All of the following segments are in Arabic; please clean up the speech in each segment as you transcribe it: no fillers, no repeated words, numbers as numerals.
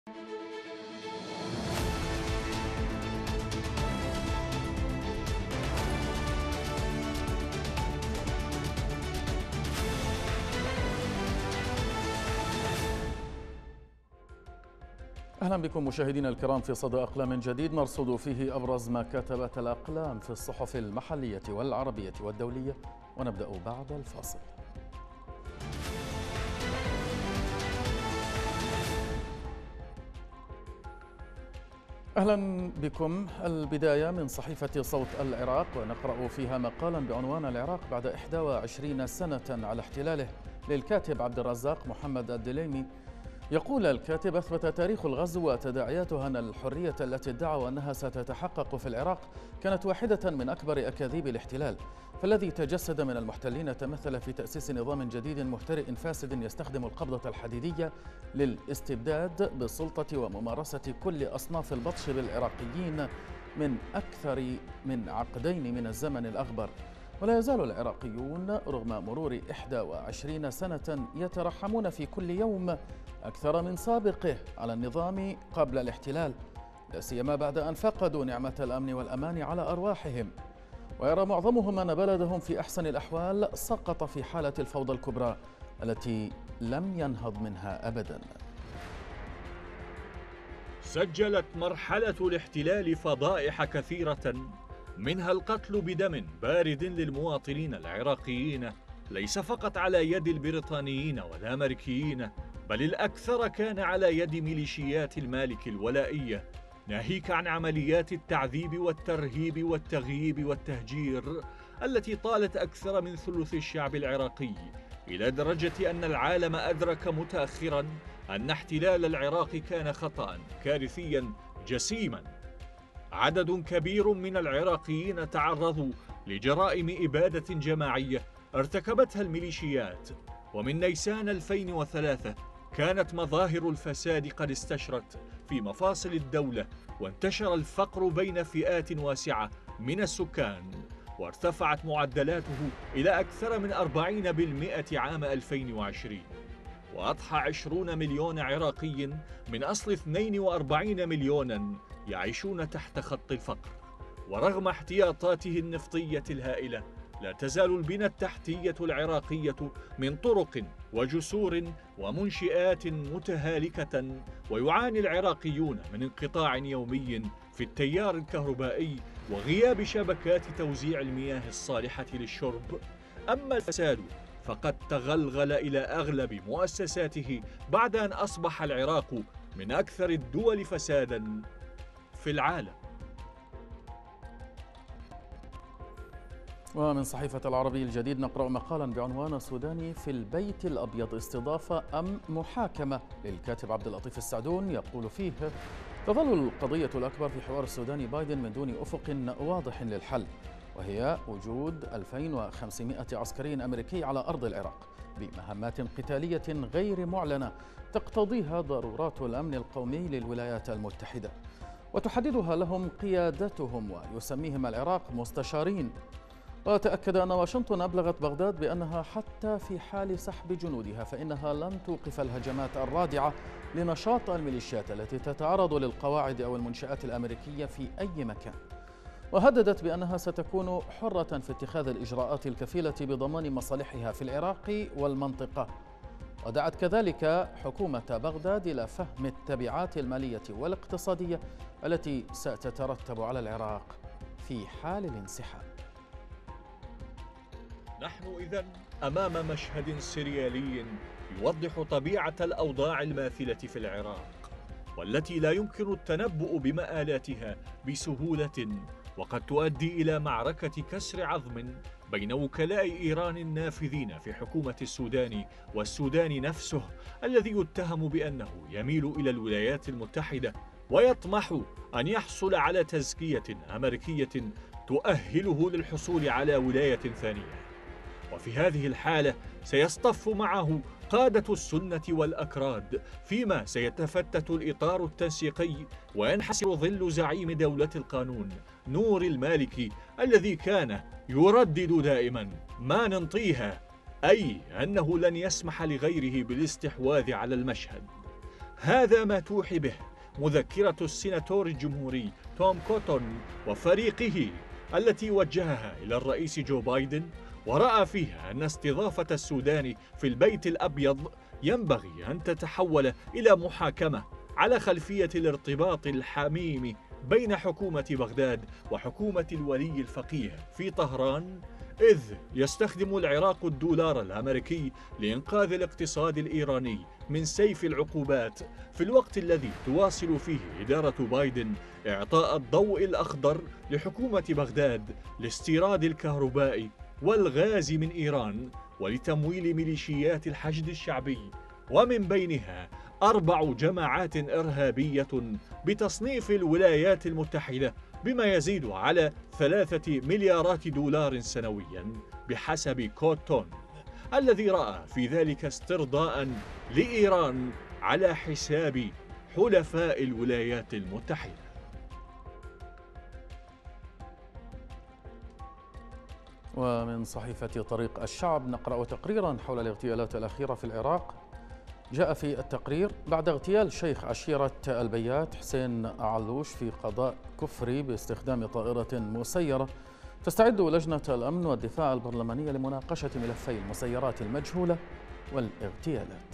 أهلا بكم مشاهدينا الكرام في صدى أقلام جديد نرصد فيه أبرز ما كتبت الأقلام في الصحف المحلية والعربية والدولية، ونبدأ بعد الفاصل. أهلا بكم. البداية من صحيفة صوت العراق، ونقرأ فيها مقالا بعنوان العراق بعد 21 سنة على احتلاله للكاتب عبد الرزاق محمد الدليمي. يقول الكاتب: أثبت تاريخ الغزو وتداعياته أن الحرية التي ادعوا أنها ستتحقق في العراق كانت واحدة من أكبر أكاذيب الاحتلال، فالذي تجسد من المحتلين تمثل في تأسيس نظام جديد محترئ فاسد يستخدم القبضة الحديدية للاستبداد بالسلطة وممارسة كل أصناف البطش بالعراقيين من أكثر من عقدين من الزمن الأغبر. ولا يزال العراقيون رغم مرور 21 سنة يترحمون في كل يوم أكثر من سابقه على النظام قبل الاحتلال، لا سيما بعد أن فقدوا نعمة الأمن والأمان على أرواحهم. ويرى معظمهم أن بلدهم في أحسن الأحوال سقط في حالة الفوضى الكبرى التي لم ينهض منها أبدا. سجلت مرحلة الاحتلال فضائح كثيرة، منها القتل بدم بارد للمواطنين العراقيين، ليس فقط على يد البريطانيين والأمريكيين، بل الأكثر كان على يد ميليشيات المالك الولائية، ناهيك عن عمليات التعذيب والترهيب والتغييب والتهجير التي طالت أكثر من ثلث الشعب العراقي، إلى درجة أن العالم أدرك متأخرا أن احتلال العراق كان خطأ كارثيا جسيما. عدد كبير من العراقيين تعرضوا لجرائم إبادة جماعية ارتكبتها الميليشيات، ومن نيسان 2003 كانت مظاهر الفساد قد استشرت في مفاصل الدولة، وانتشر الفقر بين فئات واسعة من السكان، وارتفعت معدلاته إلى أكثر من 40% عام 2020، وأضحى 20 مليون عراقي من أصل 42 مليونا يعيشون تحت خط الفقر. ورغم احتياطاته النفطية الهائلة، لا تزال البنى التحتية العراقية من طرق وجسور ومنشآت متهالكة، ويعاني العراقيون من انقطاع يومي في التيار الكهربائي وغياب شبكات توزيع المياه الصالحة للشرب. أما الفساد فقد تغلغل إلى أغلب مؤسساته بعد أن أصبح العراق من أكثر الدول فساداً في العالم. ومن صحيفة العربي الجديد نقرأ مقالا بعنوان: السوداني في البيت الأبيض، استضافة أم محاكمة للكاتب عبد اللطيف السعدون. يقول فيه: تظل القضية الأكبر في حوار السوداني بايدن من دون أفق واضح للحل، وهي وجود 2500 عسكري أمريكي على أرض العراق بمهمات قتالية غير معلنة تقتضيها ضرورات الأمن القومي للولايات المتحدة، وتحددها لهم قيادتهم ويسميهم العراق مستشارين. وتأكد أن واشنطن أبلغت بغداد بأنها حتى في حال سحب جنودها فإنها لن توقف الهجمات الرادعة لنشاط الميليشيات التي تتعرض للقواعد أو المنشآت الأمريكية في أي مكان، وهددت بأنها ستكون حرة في اتخاذ الإجراءات الكفيلة بضمان مصالحها في العراق والمنطقة. ودعت كذلك حكومة بغداد إلى فهم التبعات المالية والاقتصادية التي ستترتب على العراق في حال الانسحاب. نحن إذن أمام مشهد سريالي يوضح طبيعة الأوضاع الماثلة في العراق، والتي لا يمكن التنبؤ بمآلاتها بسهولة، وقد تؤدي إلى معركة كسر عظم بين وكلاء إيران النافذين في حكومة السودان والسودان نفسه، الذي يتهم بأنه يميل إلى الولايات المتحدة ويطمح أن يحصل على تزكية أمريكية تؤهله للحصول على ولاية ثانية. وفي هذه الحالة سيصطف معه قادة السنة والأكراد، فيما سيتفتت الإطار التنسيقي وينحسر ظل زعيم دولة القانون نور المالكي، الذي كان يردد دائما ما ننطيها، أي أنه لن يسمح لغيره بالاستحواذ على المشهد. هذا ما توحي به مذكرة السيناتور الجمهوري توم كوتون وفريقه التي وجهها إلى الرئيس جو بايدن، ورأى فيها أن استضافة السودان في البيت الأبيض ينبغي أن تتحول إلى محاكمة على خلفية الارتباط الحميم بين حكومة بغداد وحكومة الولي الفقيه في طهران، إذ يستخدم العراق الدولار الأمريكي لإنقاذ الاقتصاد الإيراني من سيف العقوبات، في الوقت الذي تواصل فيه إدارة بايدن إعطاء الضوء الأخضر لحكومة بغداد لاستيراد الكهرباء والغاز من إيران ولتمويل ميليشيات الحشد الشعبي، ومن بينها 4 جماعات إرهابية بتصنيف الولايات المتحدة بما يزيد على 3 مليارات دولار سنويا بحسب كوتون، الذي رأى في ذلك استرضاء لإيران على حساب حلفاء الولايات المتحدة. ومن صحيفة طريق الشعب نقرأ تقريرا حول الاغتيالات الأخيرة في العراق. جاء في التقرير: بعد اغتيال شيخ عشيرة البيات حسين علوش في قضاء كفري باستخدام طائرة مسيرة، تستعد لجنة الأمن والدفاع البرلمانية لمناقشة ملفي المسيرات المجهولة والاغتيالات.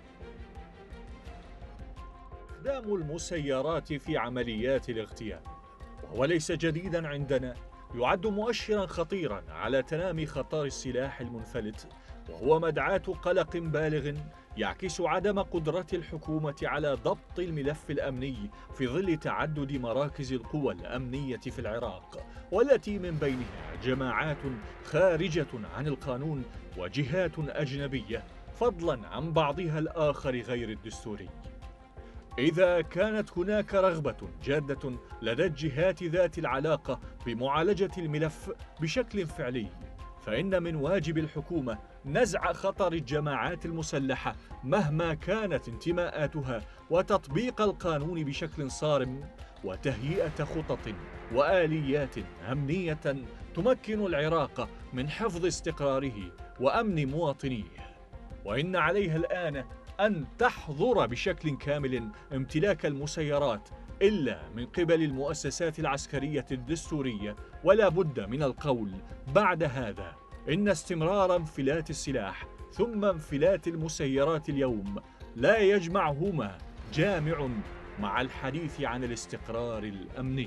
استخدام المسيرات في عمليات الاغتيال، وهو ليس جديدا عندنا، يعد مؤشرا خطيرا على تنامي خطر السلاح المنفلت، وهو مدعاة قلق بالغ يعكس عدم قدرة الحكومة على ضبط الملف الأمني في ظل تعدد مراكز القوى الأمنية في العراق، والتي من بينها جماعات خارجة عن القانون وجهات أجنبية، فضلا عن بعضها الآخر غير الدستوري. إذا كانت هناك رغبة جادة لدى الجهات ذات العلاقة بمعالجة الملف بشكل فعلي، فإن من واجب الحكومة نزع خطر الجماعات المسلحة مهما كانت انتماءاتها، وتطبيق القانون بشكل صارم، وتهيئة خطط وآليات أمنية تمكن العراق من حفظ استقراره وأمن مواطنيه. وإن عليها الآن أن تحظر بشكل كامل امتلاك المسيرات إلا من قبل المؤسسات العسكرية الدستورية، ولا بد من القول بعد هذا إن استمرار انفلات السلاح ثم انفلات المسيرات اليوم لا يجمعهما جامع مع الحديث عن الاستقرار الأمني.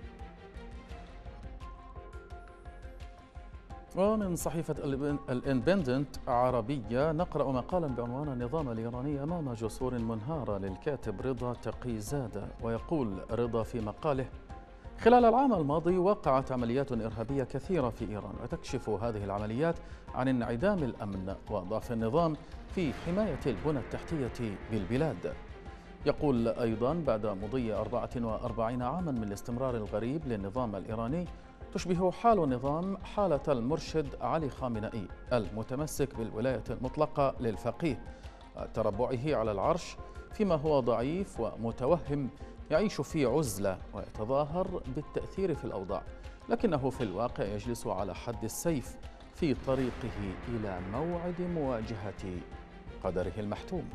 ومن صحيفة الاندبندنت عربية نقرأ مقالا بعنوان النظام الإيراني أمام جسور منهارة للكاتب رضا تقيزادة. ويقول رضا في مقاله: خلال العام الماضي وقعت عمليات إرهابية كثيرة في إيران، وتكشف هذه العمليات عن انعدام الأمن وضعف النظام في حماية البنى التحتية بالبلاد. يقول أيضا: بعد مضي 44 عاما من الاستمرار الغريب للنظام الإيراني، تشبه حال النظام حالة المرشد علي خامنئي المتمسك بالولاية المطلقة للفقيه وتربعه على العرش، فيما هو ضعيف ومتوهم يعيش في عزلة ويتظاهر بالتأثير في الأوضاع، لكنه في الواقع يجلس على حد السيف في طريقه إلى موعد مواجهة قدره المحتوم.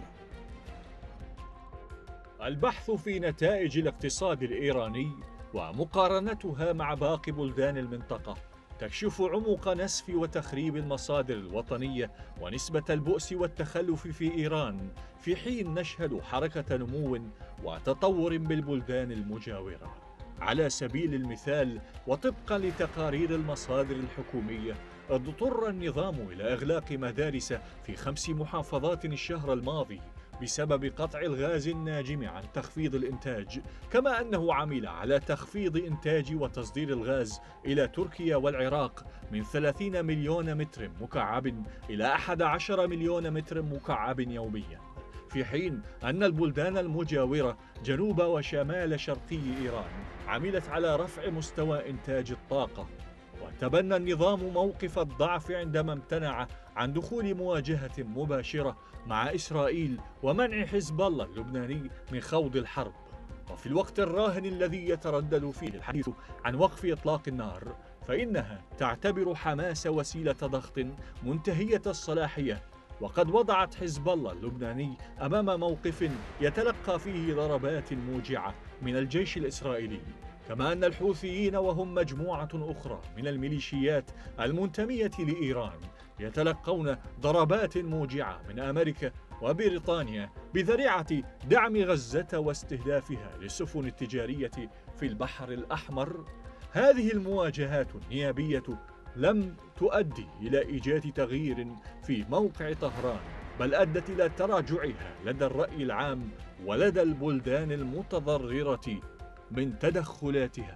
البحث في نتائج الاقتصاد الإيراني ومقارنتها مع باقي بلدان المنطقة تكشف عمق نسف وتخريب المصادر الوطنية ونسبة البؤس والتخلف في إيران، في حين نشهد حركة نمو وتطور بالبلدان المجاورة. على سبيل المثال، وطبقا لتقارير المصادر الحكومية، اضطر النظام إلى إغلاق مدارس في 5 محافظات الشهر الماضي بسبب قطع الغاز الناجم عن تخفيض الإنتاج، كما أنه عمل على تخفيض إنتاج وتصدير الغاز إلى تركيا والعراق من 30 مليون متر مكعب إلى 11 مليون متر مكعب يوميا، في حين أن البلدان المجاورة جنوب وشمال شرقي إيران عملت على رفع مستوى إنتاج الطاقة. وتبنى النظام موقف الضعف عندما امتنع عن دخول مواجهة مباشرة مع إسرائيل ومنع حزب الله اللبناني من خوض الحرب. وفي الوقت الراهن الذي يتردد فيه الحديث عن وقف إطلاق النار، فإنها تعتبر حماس وسيلة ضغط منتهية الصلاحية، وقد وضعت حزب الله اللبناني أمام موقف يتلقى فيه ضربات موجعة من الجيش الإسرائيلي، كما أن الحوثيين وهم مجموعة أخرى من الميليشيات المنتمية لإيران يتلقون ضربات موجعة من أمريكا وبريطانيا بذريعة دعم غزة واستهدافها للسفن التجارية في البحر الأحمر. هذه المواجهات النيابية لم تؤدي إلى إيجاد تغيير في موقع طهران، بل أدت إلى تراجعها لدى الرأي العام ولدى البلدان المتضررة من تدخلاتها.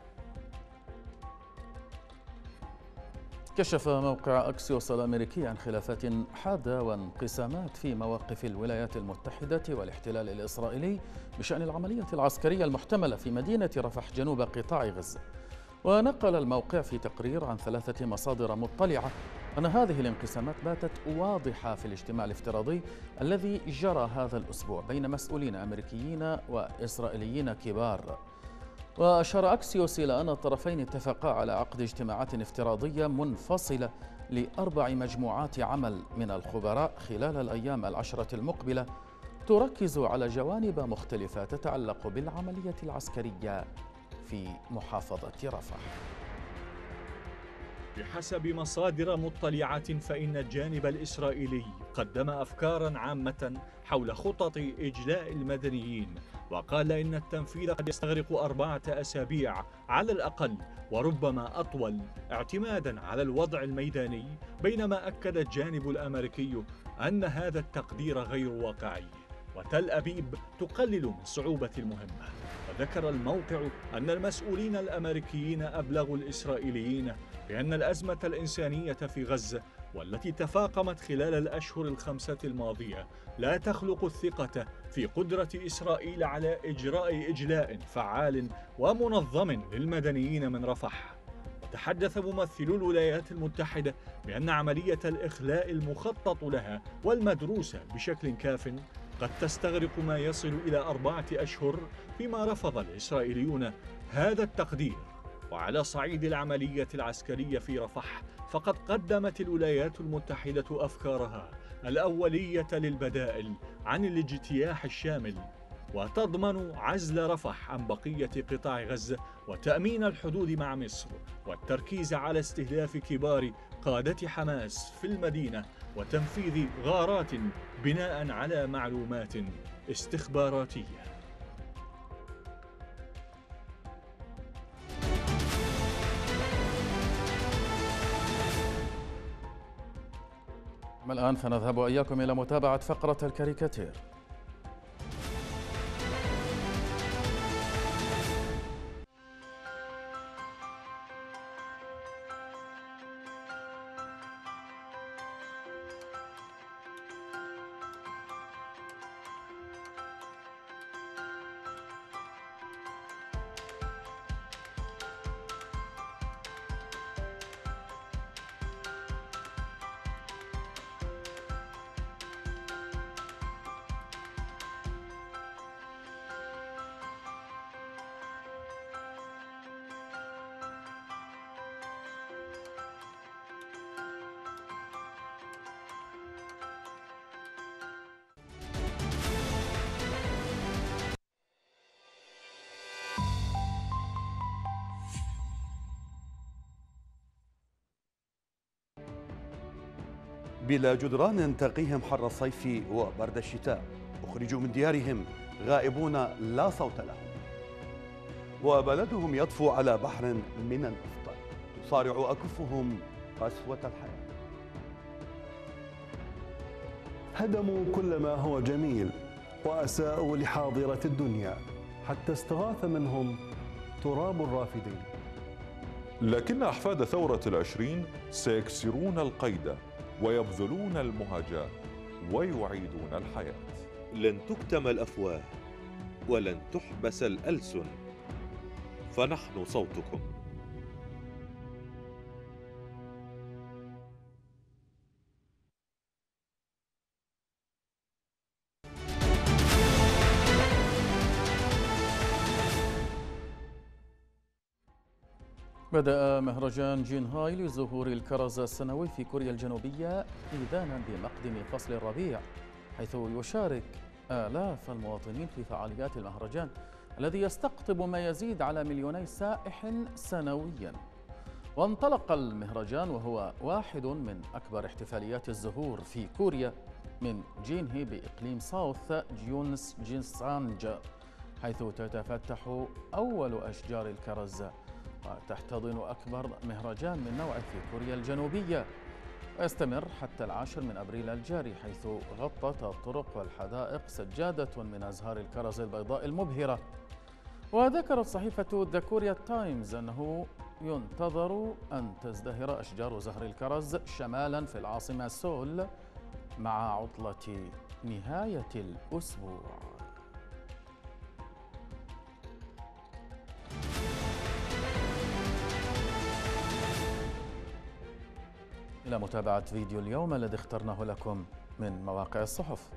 كشف موقع أكسيوس الأمريكي عن خلافات حادة وانقسامات في مواقف الولايات المتحدة والاحتلال الإسرائيلي بشأن العملية العسكرية المحتملة في مدينة رفح جنوب قطاع غزة. ونقل الموقع في تقرير عن 3 مصادر مطلعة أن هذه الانقسامات باتت واضحة في الاجتماع الافتراضي الذي جرى هذا الأسبوع بين مسؤولين أمريكيين وإسرائيليين كبار. وأشار أكسيوس إلى أن الطرفين اتفقا على عقد اجتماعات افتراضية منفصلة ل4 مجموعات عمل من الخبراء خلال الأيام ال10 المقبلة، تركز على جوانب مختلفة تتعلق بالعملية العسكرية في محافظة رفح. بحسب مصادر مطلعة فإن الجانب الإسرائيلي قدم أفكاراً عامة حول خطط إجلاء المدنيين، وقال إن التنفيذ قد يستغرق 4 أسابيع على الأقل وربما أطول اعتماداً على الوضع الميداني، بينما أكد الجانب الأمريكي أن هذا التقدير غير واقعي وتل أبيب تقلل من صعوبة المهمة. وذكر الموقع أن المسؤولين الأمريكيين أبلغوا الإسرائيليين بأن الأزمة الإنسانية في غزة والتي تفاقمت خلال الأشهر ال5 الماضية لا تخلق الثقة في قدرة إسرائيل على إجراء إجلاء فعال ومنظم للمدنيين من رفح. وتحدث ممثلو الولايات المتحدة بأن عملية الإخلاء المخطط لها والمدروسة بشكل كاف قد تستغرق ما يصل إلى 4 أشهر، فيما رفض الإسرائيليون هذا التقدير. وعلى صعيد العملية العسكرية في رفح فقد قدمت الولايات المتحدة أفكارها الأولية للبدائل عن الاجتياح الشامل، وتضمن عزل رفح عن بقية قطاع غزة وتأمين الحدود مع مصر والتركيز على استهداف كبار قادة حماس في المدينة وتنفيذ غارات بناء على معلومات استخباراتية. أما الآن فنذهب وإياكم إلى متابعة فقرة الكاريكاتير. بلا جدران تقيهم حر الصيف وبرد الشتاء، أخرجوا من ديارهم غائبون لا صوت لهم، وبلدهم يطفو على بحر من النفط، تصارع أكفهم قسوة الحياة. هدموا كل ما هو جميل وأساءوا لحاضرة الدنيا حتى استغاث منهم تراب الرافدين. لكن أحفاد ثورة العشرين سيكسرون القيد ويبذلون المهجة ويعيدون الحياة. لن تكتم الأفواه ولن تحبس الألسن، فنحن صوتكم. بدأ مهرجان جينهاي لزهور الكرز السنوي في كوريا الجنوبية إذانا بمقدم فصل الربيع، حيث يشارك آلاف المواطنين في فعاليات المهرجان الذي يستقطب ما يزيد على 2 سائح سنويا. وانطلق المهرجان وهو واحد من أكبر احتفاليات الزهور في كوريا من جينهي بإقليم ساوث جيونس جينسانج، حيث تتفتح أول أشجار الكرز وتحتضن أكبر مهرجان من نوعه في كوريا الجنوبية، ويستمر حتى 10 أبريل الجاري، حيث غطت الطرق والحدائق سجادة من أزهار الكرز البيضاء المبهرة. وذكرت صحيفة ذا كوريا تايمز أنه ينتظر أن تزدهر أشجار زهر الكرز شمالا في العاصمة سول مع عطلة نهاية الأسبوع. إلى متابعة فيديو اليوم الذي اخترناه لكم من مواقع الصحف.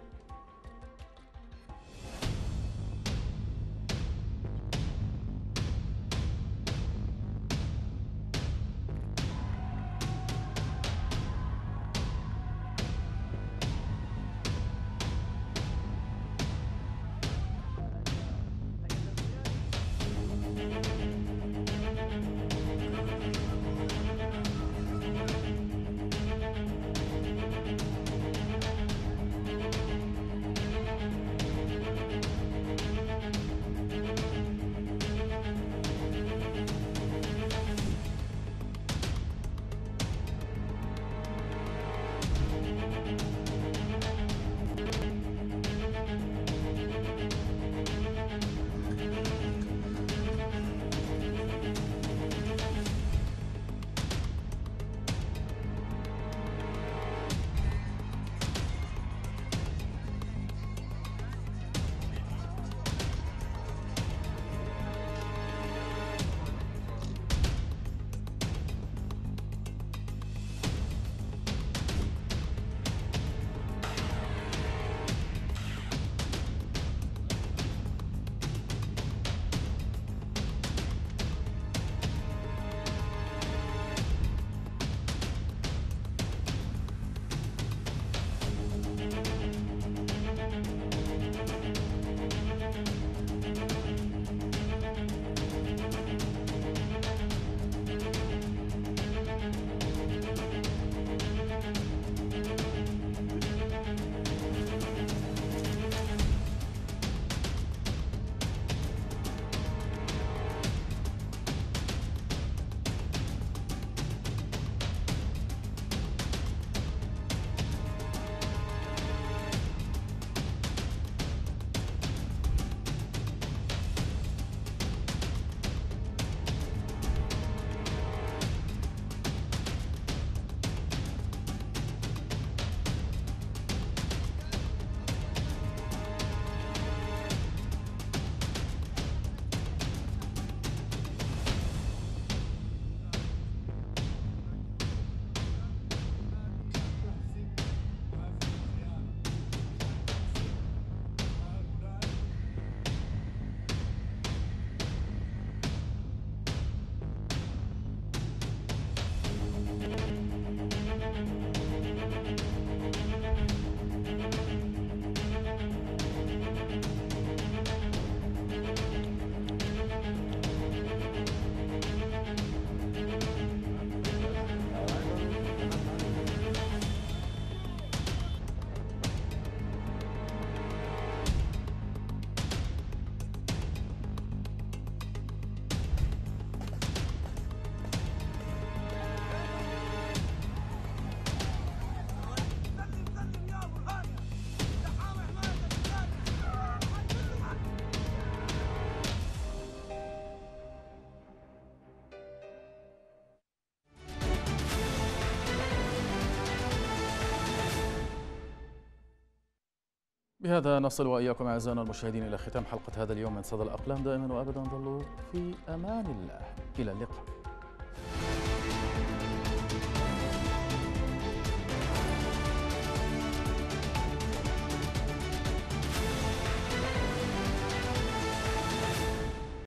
بهذا نصل وإياكم أعزائنا المشاهدين إلى ختام حلقة هذا اليوم من صدى الأقلام. دائما وأبدا ظلوا في أمان الله، إلى اللقاء.